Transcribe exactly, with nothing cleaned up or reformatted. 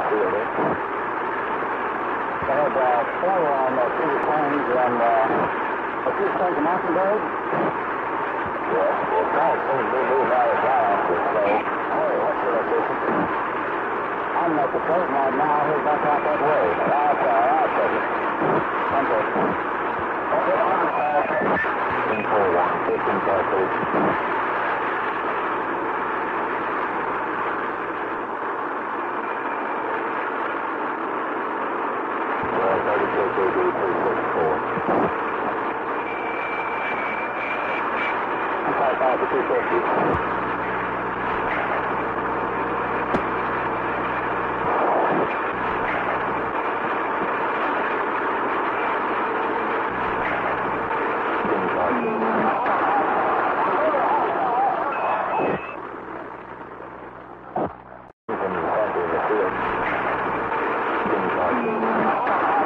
field. They had uh, four on uh, two planes and uh, a few planes of Mockingbird. Yes, it's not so big move out of town. So, hey, what's the location? I'm at the coast right now. He's back out that way. I'll try. I'll take it. Thank you. fifteen four one, fifteen five two. Five to two fifty. Thank you.